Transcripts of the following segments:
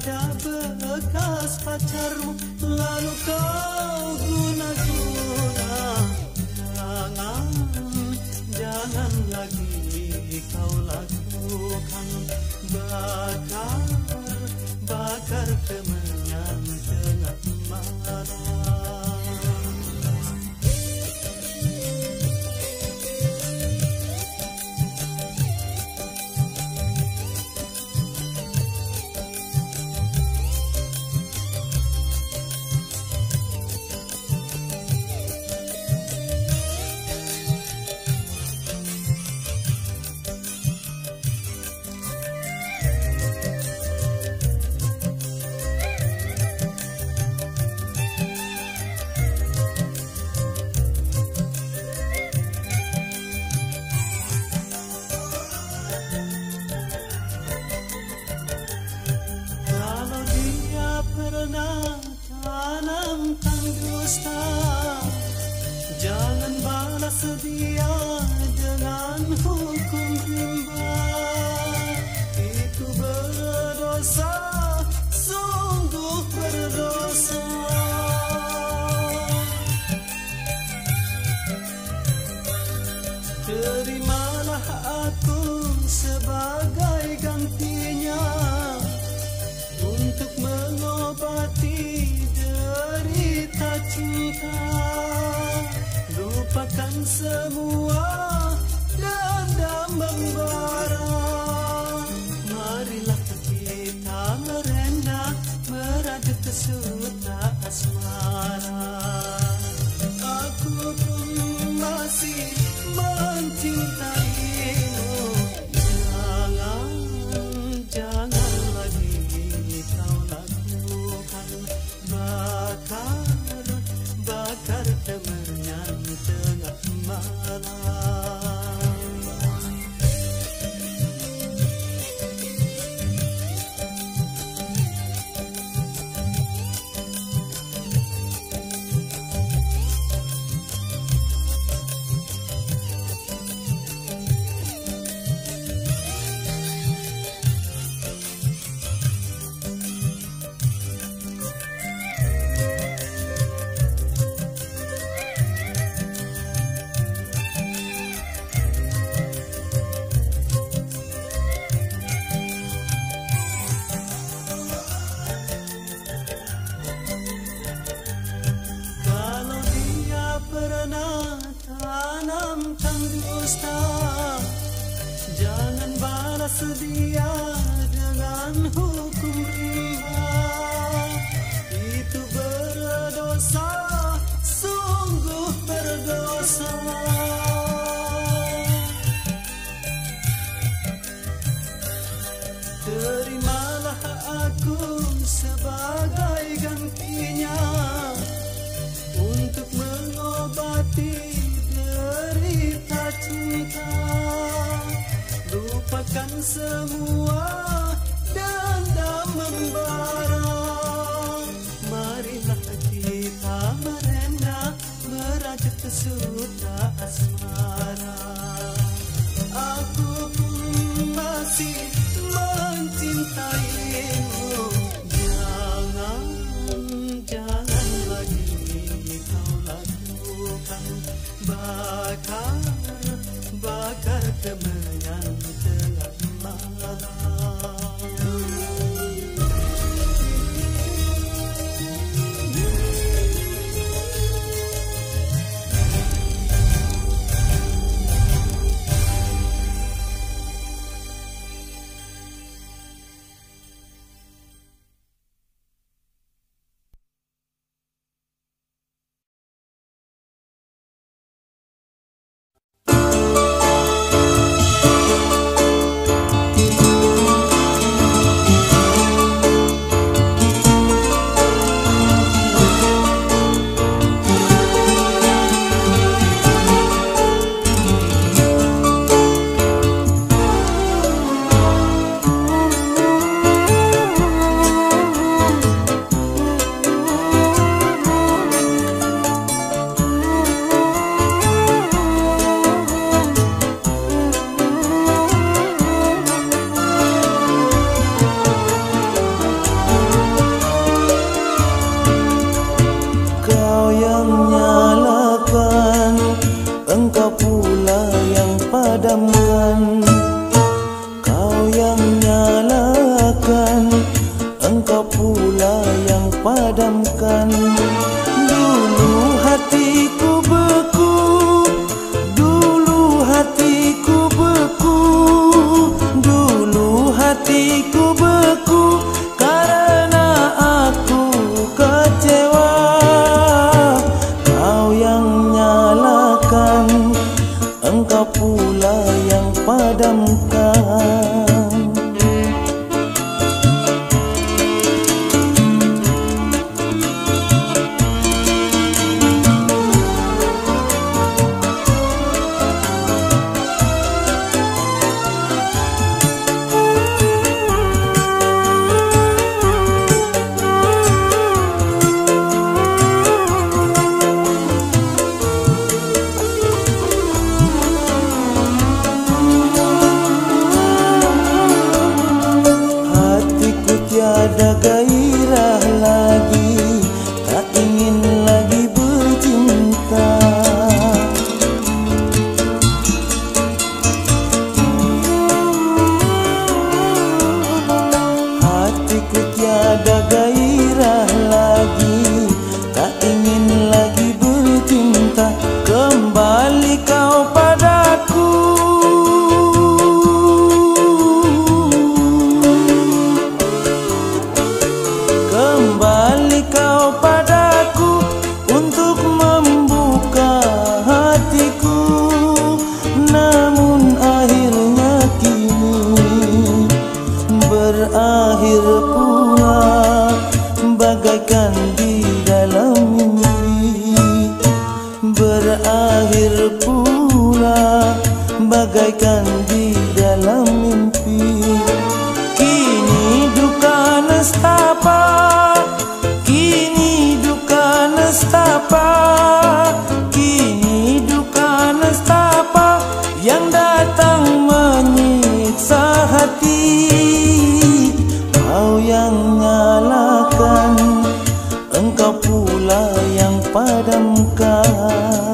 pada bekas pacarmu, lalu kau guna-guna. Jangan lagi kau lakukan. Bakar kemenyan tengah malam. Tanamkan dusta, jangan balas dia dengan hukum rimba. Itu berdosa, sungguh berdosa. Terimalah aku sebagai gantinya untuk mengobati derita cinta. Lupakan semua dendam membara. Marilah kita merenda, merajut kesuta asmara. Aku pun masih mencintaimu. Jangan lagi kau lakukan. Bakar kemenyan tengah malam. Tanamkan dusta, jangan balas dia dengan hukum riba. Itu berdosa, sungguh berdosa. Terimalah aku sebagai gantinya untuk mengobati derita cinta. Lupakan semua dendam membara. Marilah kita merenda, merajut kesuta asmara. Aku pun masih mencintaimu. Jangan lagi kau lakukan. Bakar kemenyan tengah malam. tiada gairah lagi, tak ingin lagi bercinta. Hatiku tiada gairah lagi, tak ingin lagi bercinta. Kembali kau padaku, kembali kau padaku untuk membuka hatiku. Namun akhirnya kini berakhir pula, bagaikan di dalam mimpi. Berakhir pula, bagaikan di dalam mimpi. Kini duka nestapa, kini duka nestapa, kini duka nestapa yang datang menyiksa hati. Kau yang nyalakan, engkau pula yang padamkan.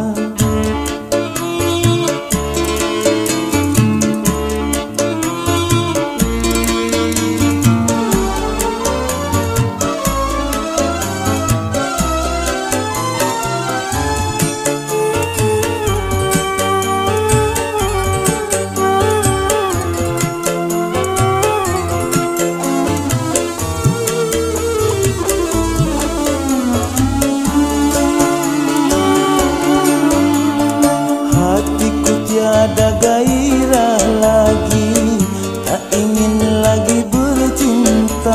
Tiada gairah lagi, tak ingin lagi bercinta.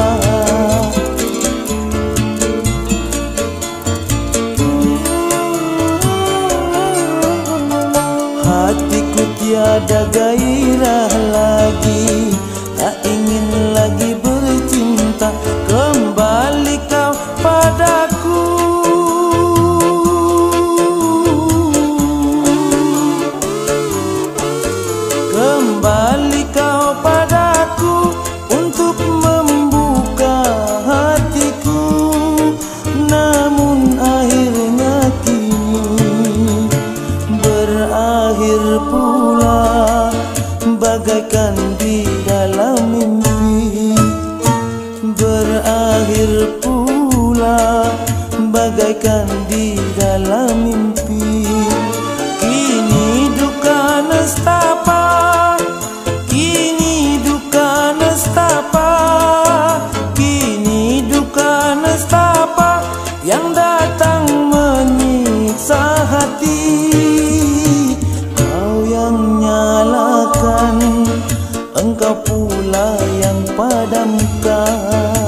Hatiku tiada gairah lagi, tak ingin lagi bercinta. Kembali kau padaku, kembali kau padaku untuk membuka hatiku. Namun akhirnya kini berakhir pula, bagaikan di dalam mimpi. Berakhir pula, bagaikan di dalam mimpi. Kini duka nestapa, kini duka nestapa, kini duka nestapa yang datang menyiksa hati. Kau yang nyalakan, engkau pula yang padamkan.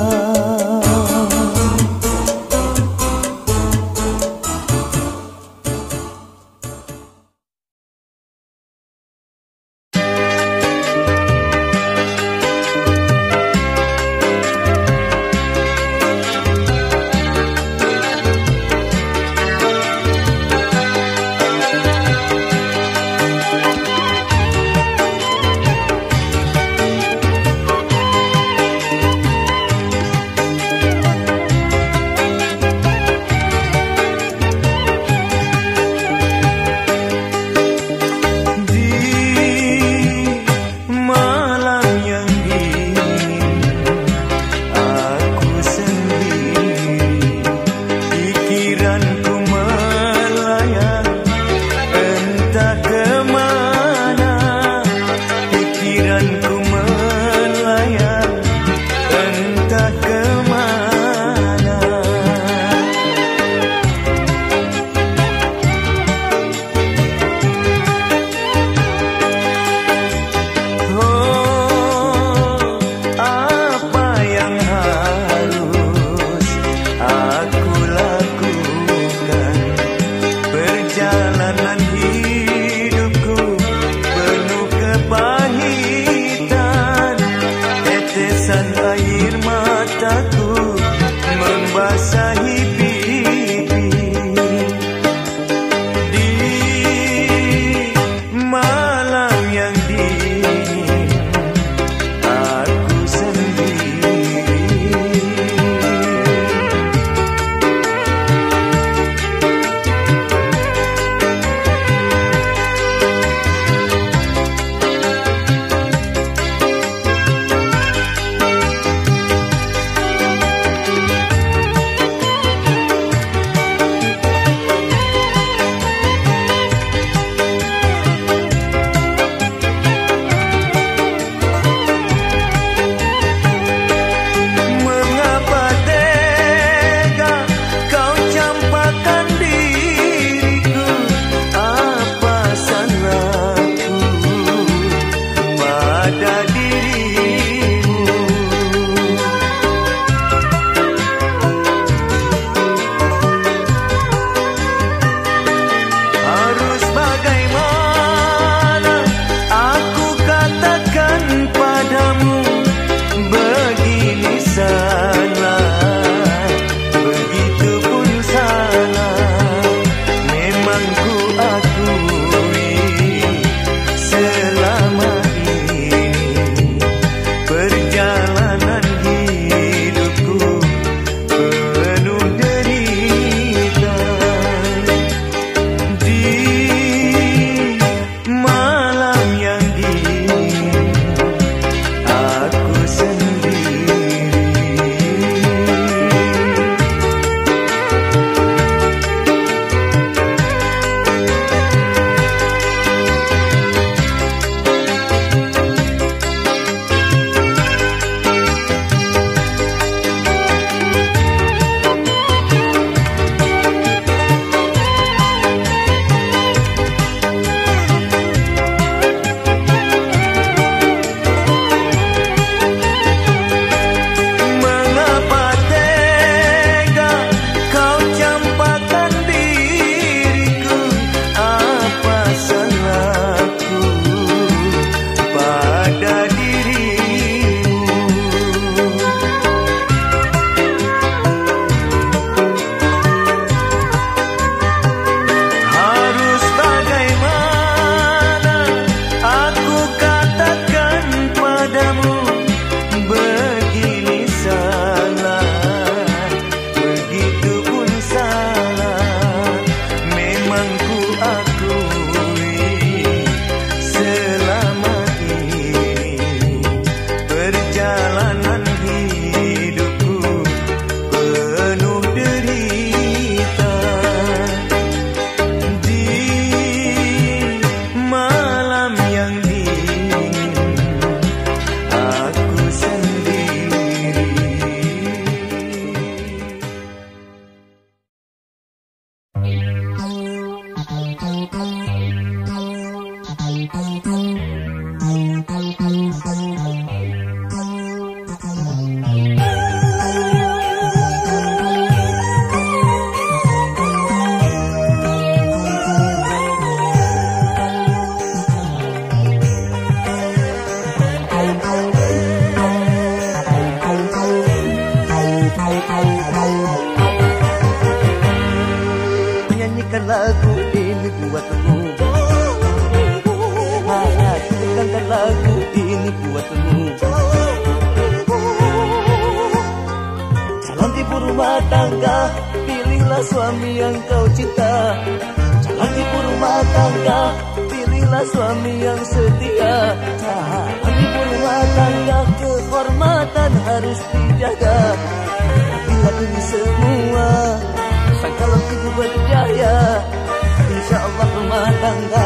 rumah tangga, pilihlah suami yang kau cinta. Jangan tipu rumah tangga, pilihlah suami yang setia. Jangan tipu rumah tangga, kehormatan harus dijaga. Bila ini semua, sang kalau ibu berjaya, insya Allah rumah tangga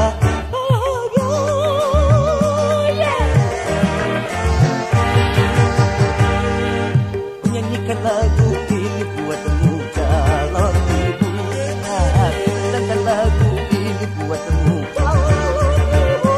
bahagia. Menyanyikan lagu ini buatmu calon ibu. Dengarkan lagu ini buatmu calon ibu.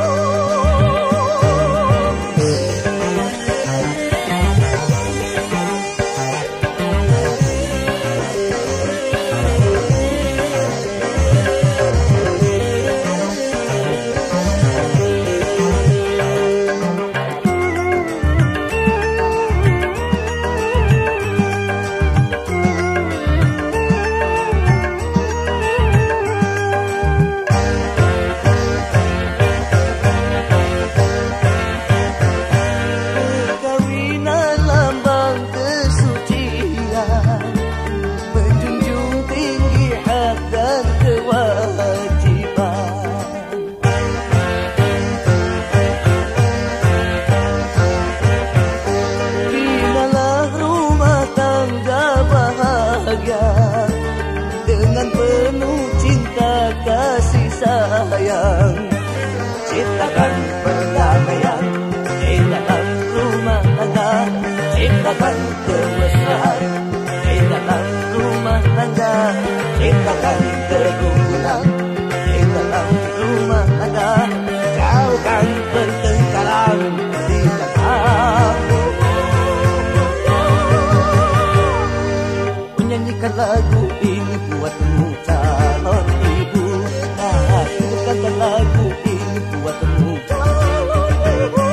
Dengan penuh cinta kasih sayang, ciptakan perdamaian di dalam rumah tangga. Ciptakan kemesraan di dalam rumah tangga. Ciptakan kerukunan di dalam rumah tangga. Jauhkan pertengkaran di dalam. Menyanyikan lagu ini buatmu calon ibu. Dengarkan lagu ini buatmu calon ibu.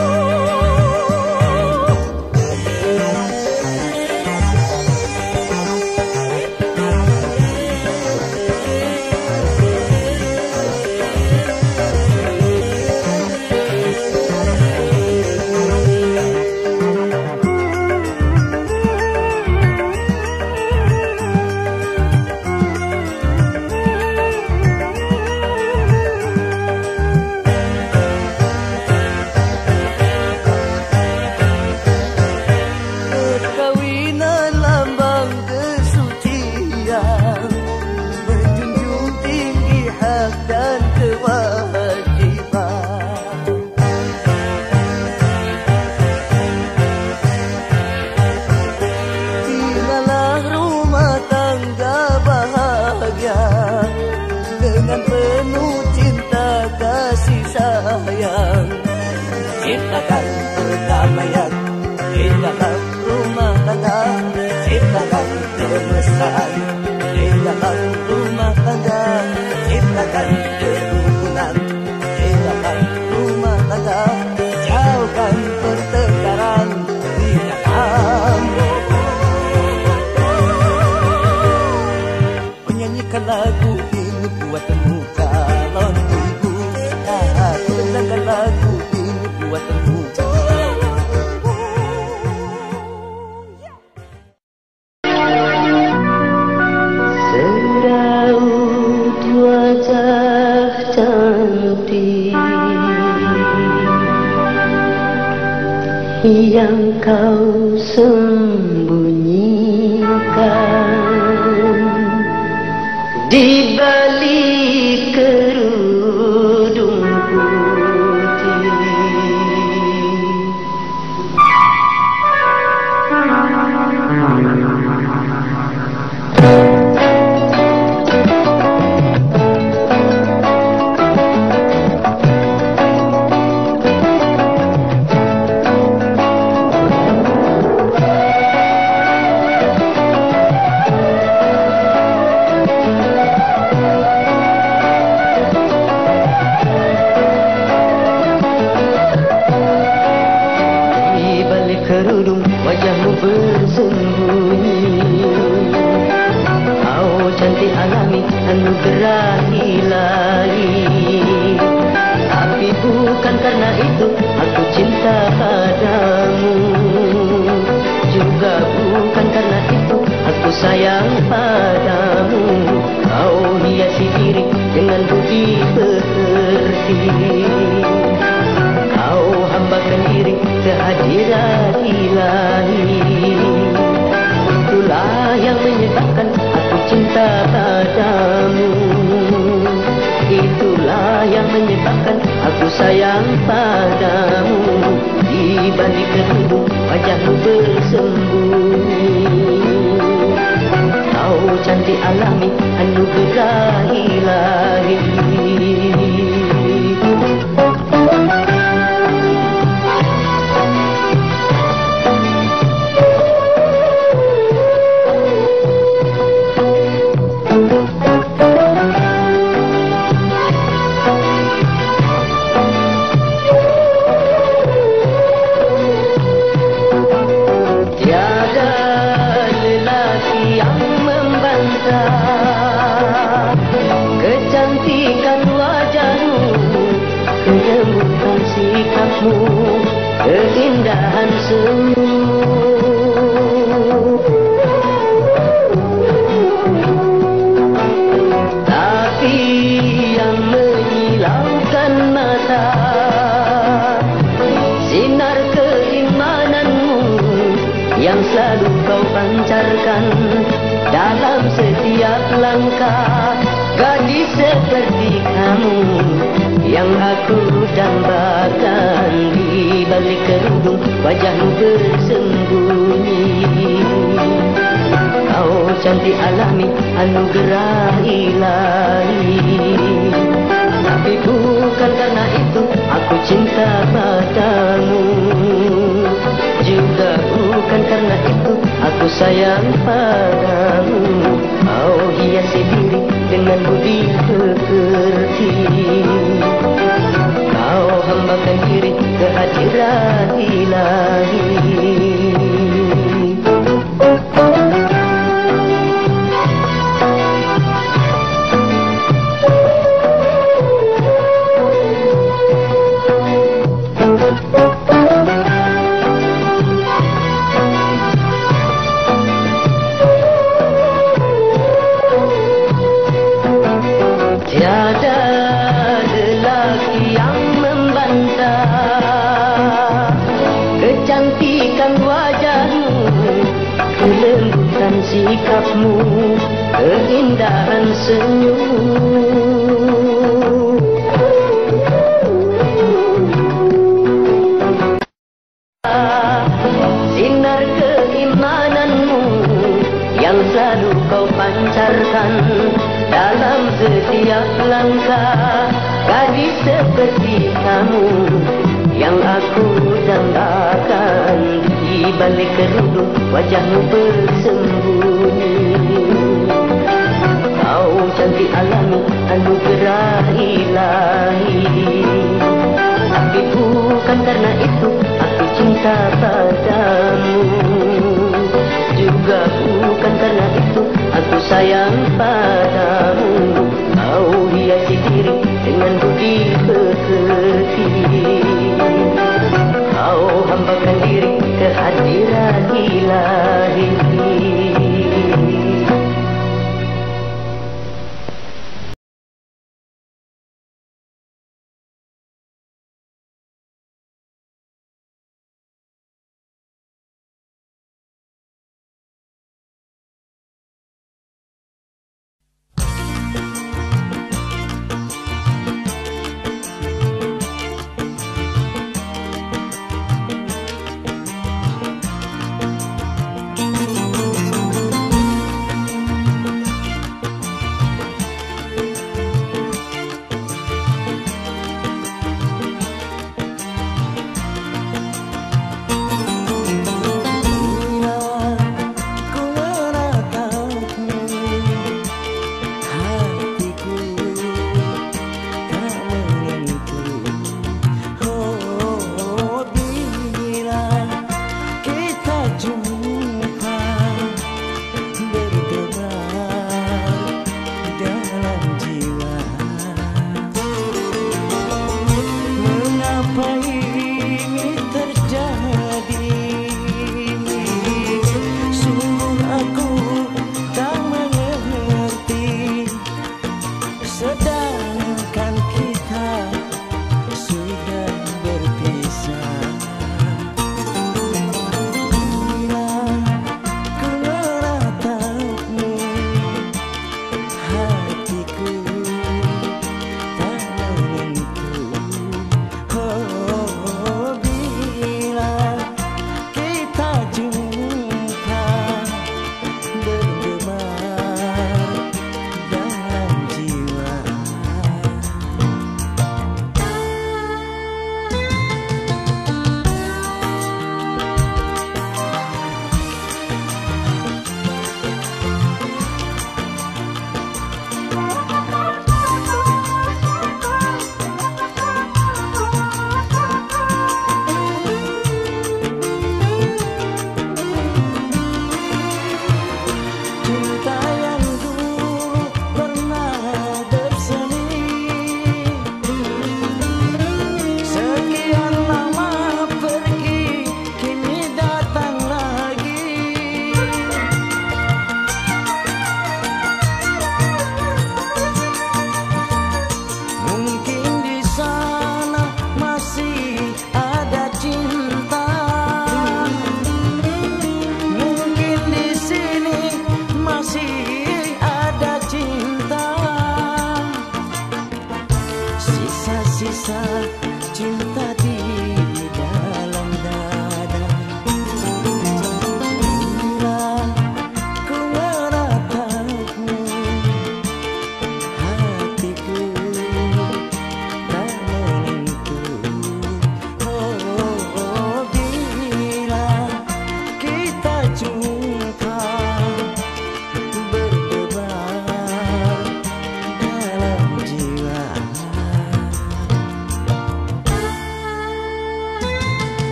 Dengan penuh cinta kasih sayang, ciptakan perdamaian di dalam rumah tangga. Ciptakan kemesraan di dalam rumah tangga. Ciptakan kerukunan di dalam rumah tangga. Jauhkan pertengkaran di dalam. Menyanyikan lagu ini buatmu calon ibu. Dengarkan lagu ini buatmu calon ibu. Seraut wajah cantik yang kau sembunyikan di balik kerudung putih. Kerudung wajahmu bersembunyi, kau cantik alami anugerah ilahi. Tapi bukan karena itu aku cinta padamu, juga bukan karena itu aku sayang padamu. Kau hiasi diri dengan budi pekerti. Kau hambakan diri kehadiran ilahi. Itulah yang menyebabkan aku cinta padamu. Itulah yang menyebabkan aku sayang padamu. Di balik kerudung wajahmu bersembunyi. Kau cantik alami anugerah ilahi. Kecantikan wajahmu, kelembutan sikapmu, keindahan senyummu. Tapi yang menyilaukan mata, sinar keimananmu yang selalu kau pancarkan dalam setiap langkah. Gadis seperti kamu yang aku dambakan. Di balik kerudung wajahmu bersembunyi. Kau cantik alami anugerah ilahi. Tapi bukan karena itu aku cinta padamu. Juga bukan karena itu aku sayang padamu. Kau hiasi diri dengan budi pekerti. Kau hambakan diri kehadiran ilahi. Tiada lelaki yang membantah kecantikan wajahmu, kelembutan sikapmu, keindahan senyummu. Sinar keimananmu yang selalu kau pancarkan dalam setiap langkah. Gadis seperti kamu yang aku dambakan. Di balik kerudung wajahmu bersembunyi. Kau cantik alami anugerah ilahi. Tapi bukan karena itu aku cinta padamu. Juga bukan karena itu aku sayang padamu. Kau hiasi diri dengan budi pekerti. Kau hambakan diri kehadiran ilahi.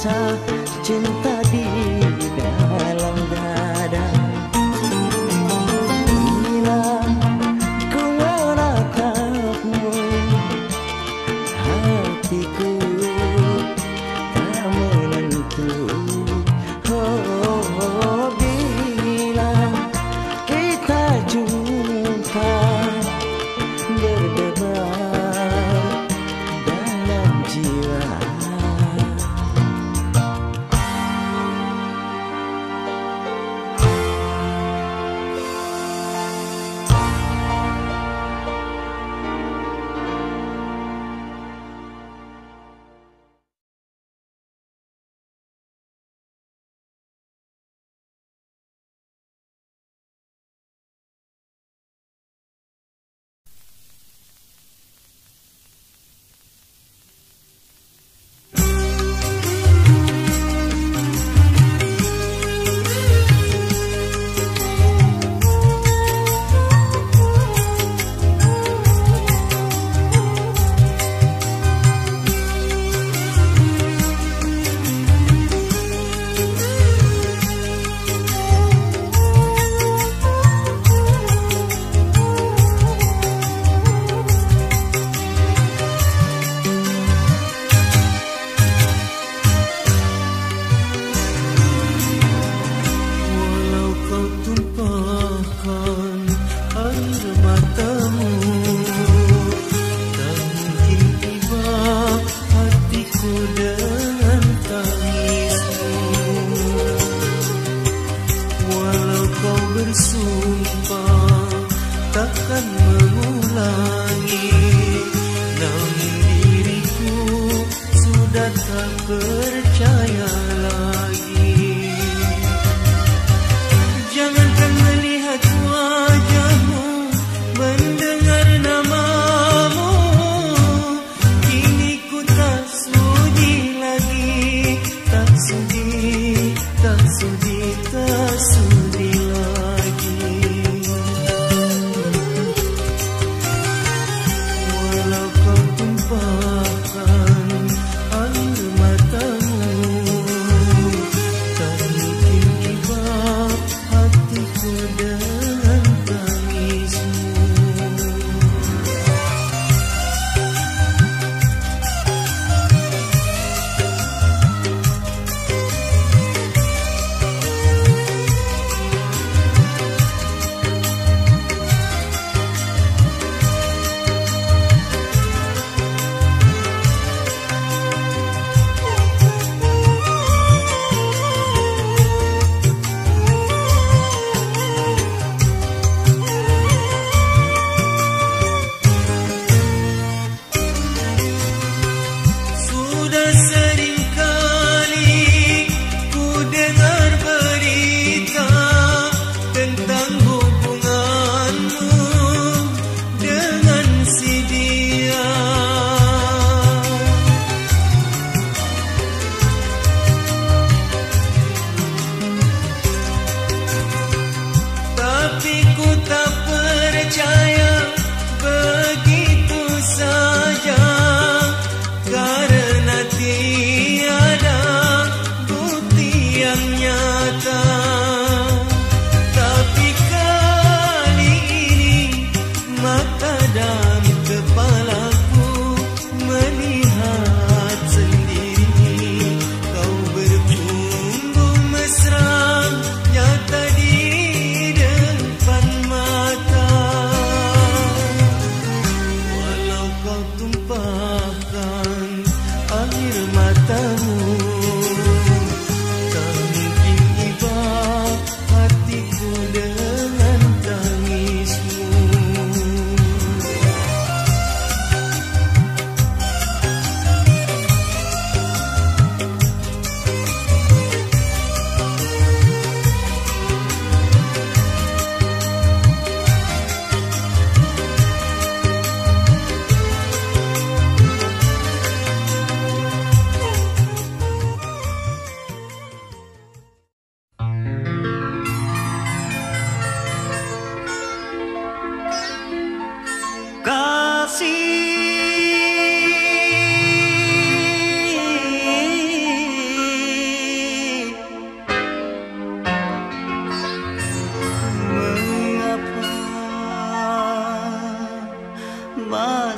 rasa cinta di dalam dada. Bila ku menatapmu, hatiku tak menentu. Oh, bila kita jumpa berdebar dalam jiwa.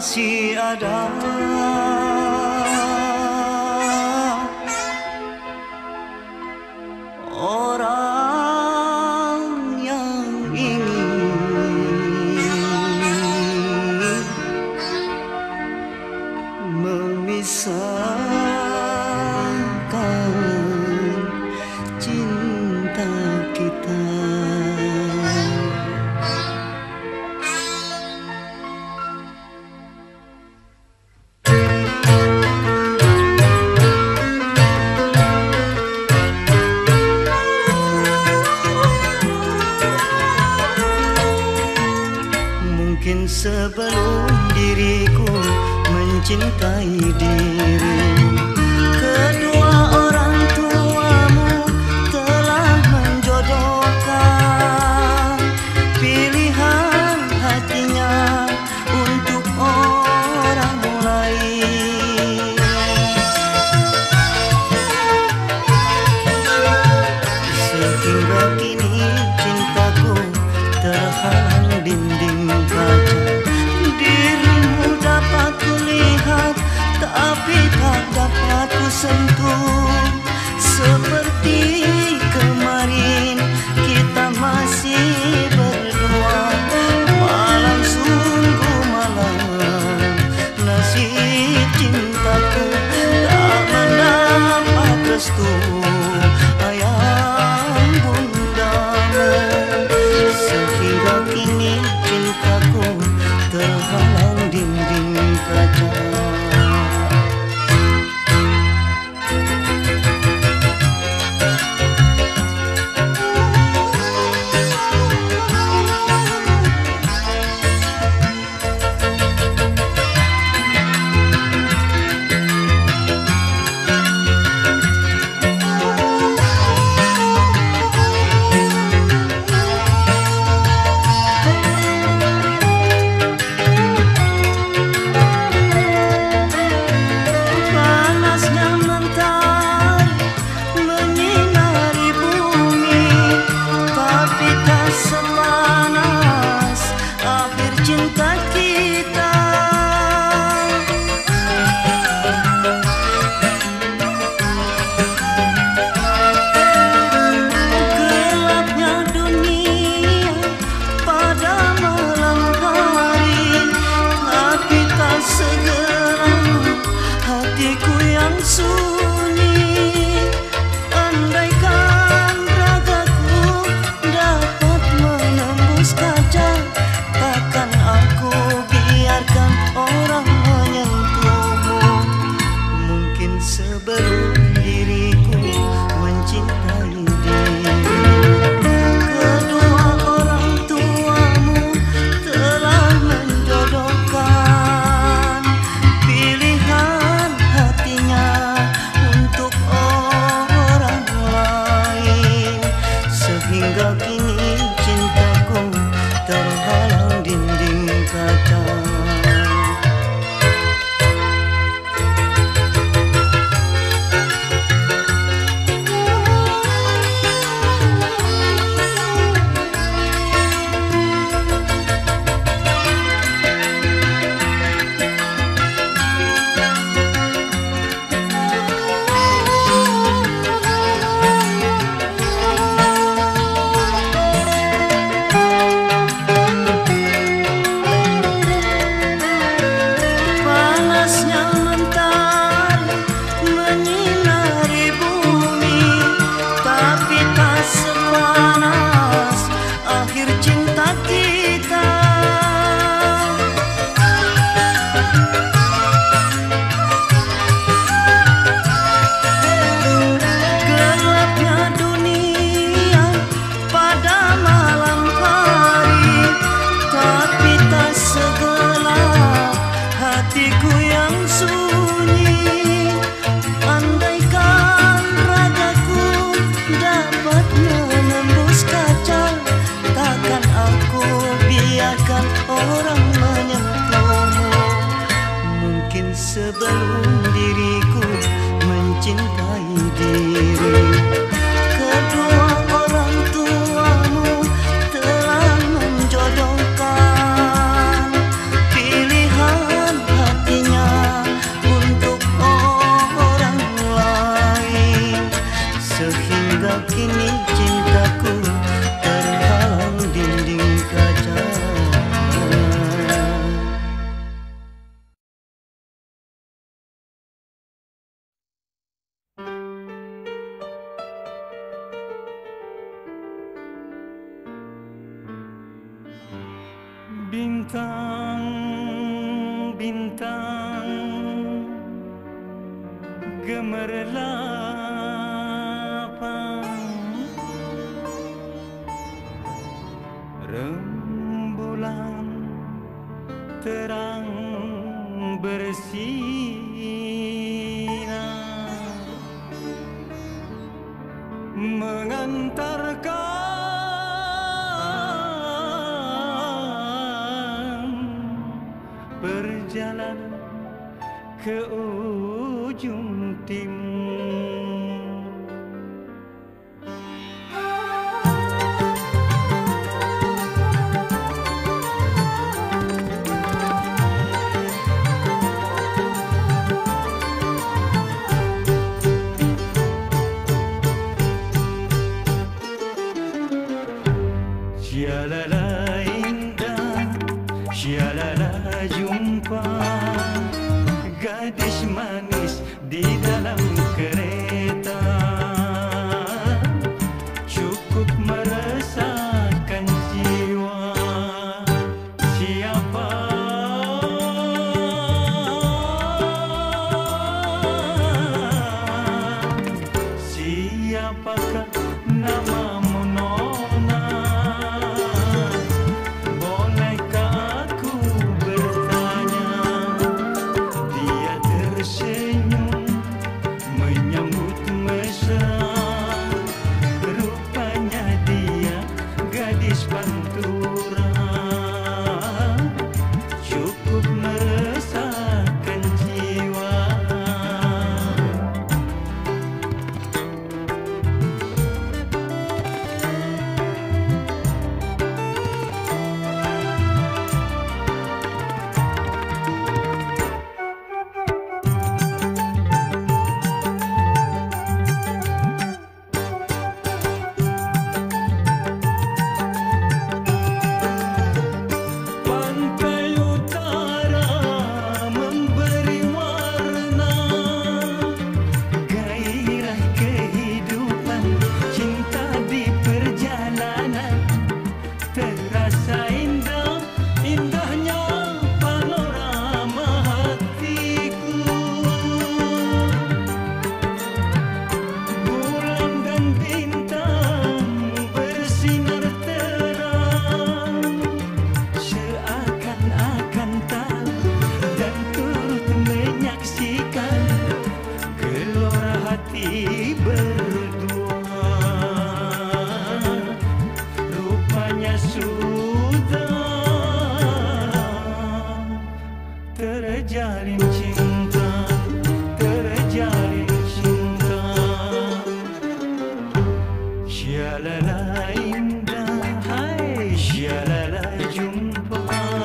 masih ada orang yang ingin memisahkan cinta kita. Mungkin sebelum diriku mencintai diri, kedua orang tuamu telah menjodohkan pilihan hatinya untuk orang lain. Sehingga kini cintaku terhalang dinding kaca. Dirimu dapat kulihat, tapi tak dapat kusentuh. Seperti kemarin kita masih berdua. Malam sungguh malam, nasib cintaku tak mendapat restu ayah bundamu. Sehingga kini cintaku terhalang dinding kaca. Sebelum diriku mencintai diri, kedua orang tuamu telah menjodohkan pilihan hatinya untuk orang lain. Sehingga kini cintaku terhalang dinding kaca. Sebelum diriku mencintai diri, kedua orang tuamu telah menjodohkan pilihan Bintang-bintang gemerlapang, rembulan terang bersinar, mengantarkan perjalanan ke ujung timur. Syialala indah, syialala jumpa gadis manis di dalam kereta, cukup meresahkan jiwa. Siapa siapakah namamu Nona? Bolehkah aku bertanya? Dia tersenyum menyambut mesra, rupanya dia gadis pantura, cukup meresahkan jiwa. Pantai utara memberi warna, gairah kehidupan, cinta di perjalanan, terasa indah, indahnya panorama hatiku. Bulan dan bintang bersinar terang, seakan-akan tahu dan turut menyaksikan gelora hati berdua. Rupanya sudah terjalin cinta, terjalin cinta. Syialala indah, hai syialala jumpa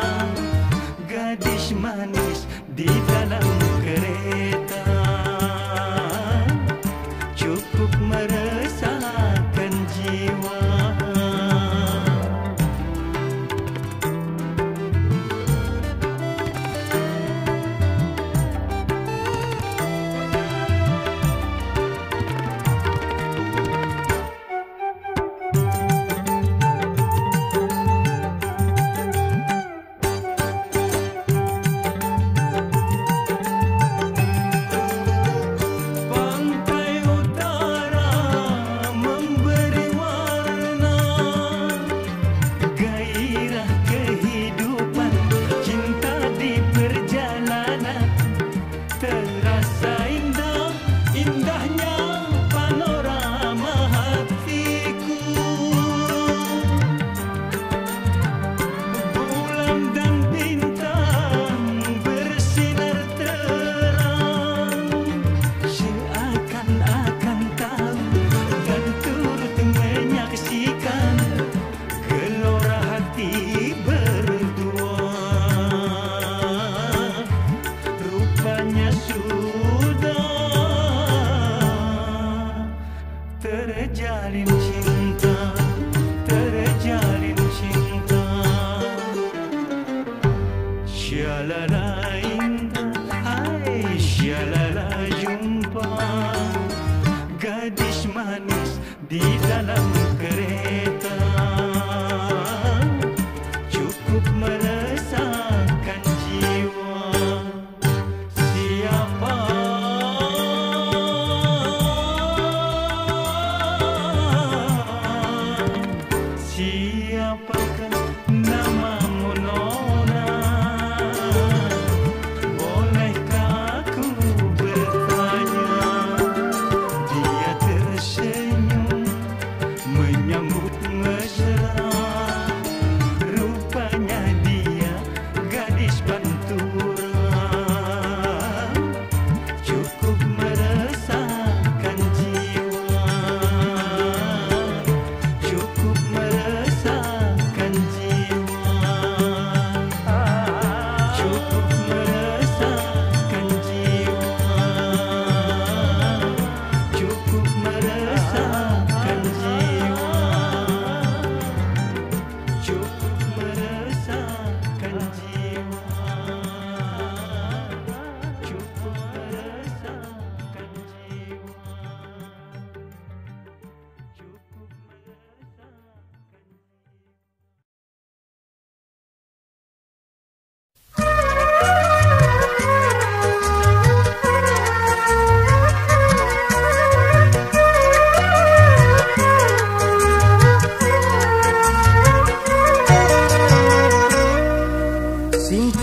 gadis manis di dalam kereta, cukup meresahkan jiwa. Pantai utara memberi warna, gairah kehidupan, cinta di perjalanan, terasa indah, indahnya panorama hatiku. Bulan dan bintang bersinar terang, seakan-akan tahu dan turut menyaksikan gelora hati berdua. Rupanya sudah terjalin cinta, terjalin cinta. Syialala indah, hai syialala jumpa gadis manis di dalam kereta, cukup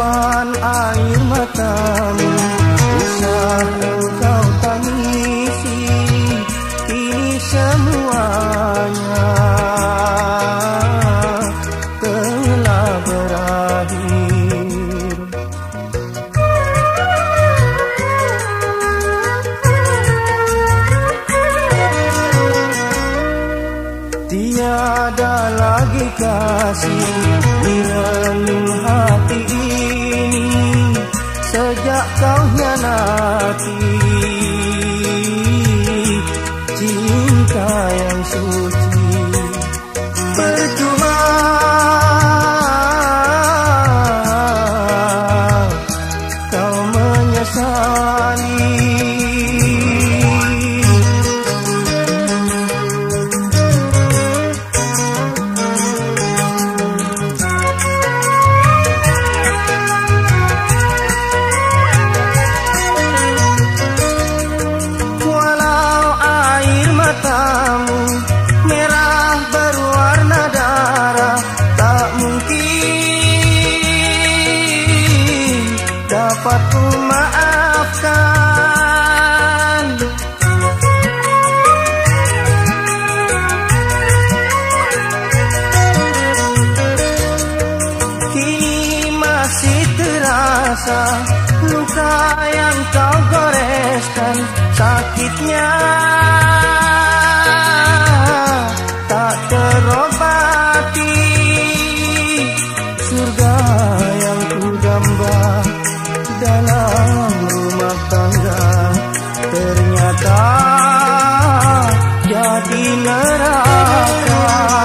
tumpahan air matamu, usah engkau tangisi, kini semuanya telah berakhir. Tiada lagi kasih di relung hati ini, sejak kau hianati cinta yang suci. Percuma kau menyesali, merah berwarna darah, tak mungkin dapat ku maafkan. Kini masih terasa luka yang kau goreskan, sakitnya tak terobati. Surga yang ku damba dalam rumah tangga, ternyata jadi neraka.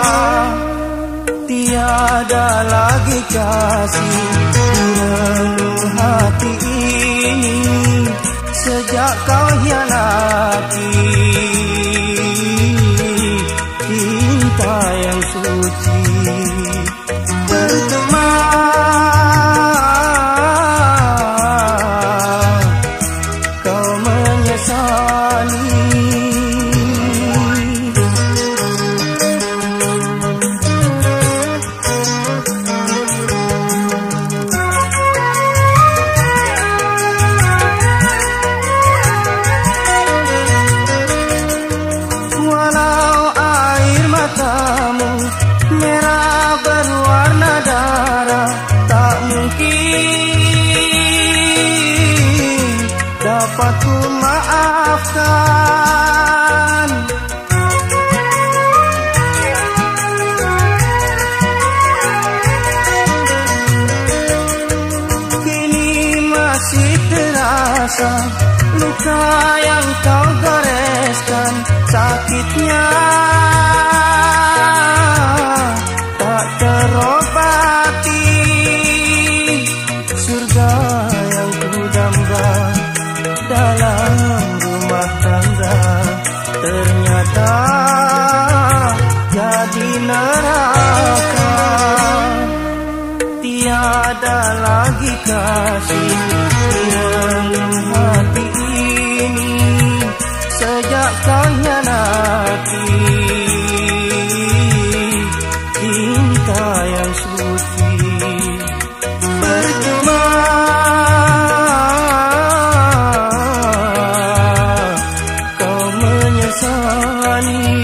Tiada lagi kasih di relung hati ini, sejak kau hianati cinta yang suci. Percuma kau menyesali, merah berwarna darah, tak mungkin dapat ku maafkan. Kini masih terasa luka yang kau goreskan, sakitnya tak terobati. Surga yang ku damba dalam rumah tangga, ternyata jadi neraka. Tiada lagi kasih di relung hati ini, sejak kau hianati cinta yang suci. Percuma kau menyesali.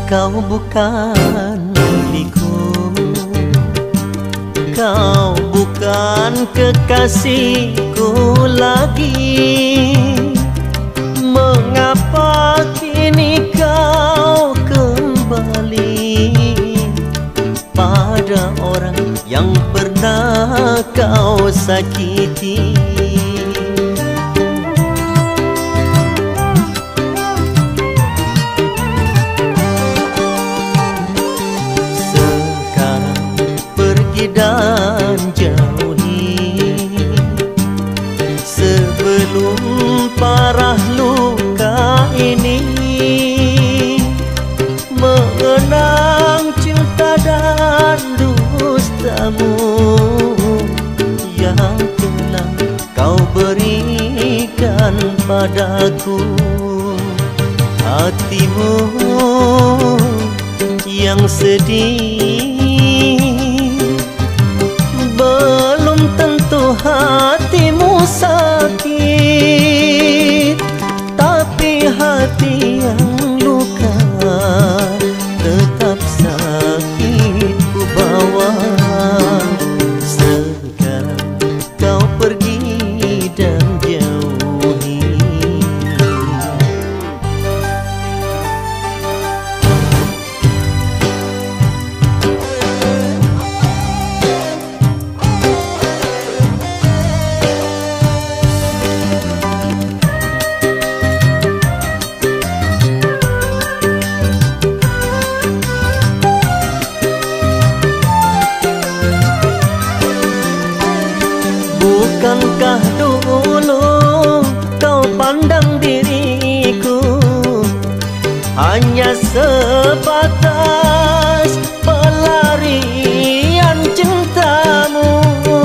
kau bukan milikku, kau bukan kekasihku lagi. Mengapa kini kau kembali pada orang yang pernah kau sakiti? Dan jauhi sebelum parah luka ini. Mengenang cinta dan dustamu yang telah kau berikan padaku. Hatimu yang sedih belum tentu hatimu sakit, tapi hati yang luka tetap sakit ku bawa. Sekarang kau pergi dan jauhi. Bukankah dulu kau pandang diriku hanya sebatas pelarian cintamu?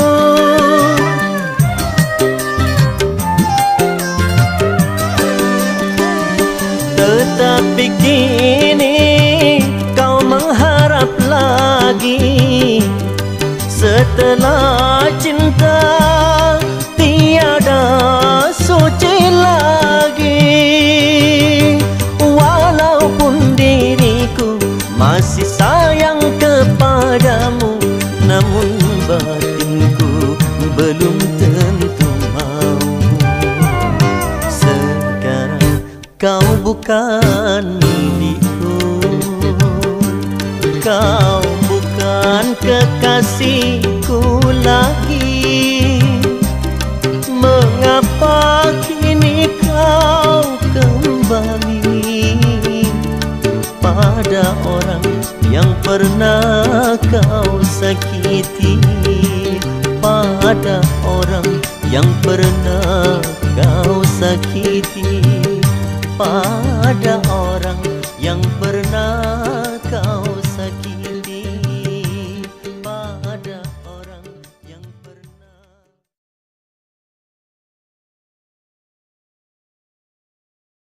Tetapi kini kau mengharap lagi. Setelah cinta tiada suci lagi. Walaupun diriku masih sayang kepadamu, namun batinku belum tentu mau. Sekarang kau bukan milikku, kau bukan kekasihku lagi. Mengapa kini kau kembali pada orang yang pernah kau sakiti, pada orang yang pernah kau sakiti?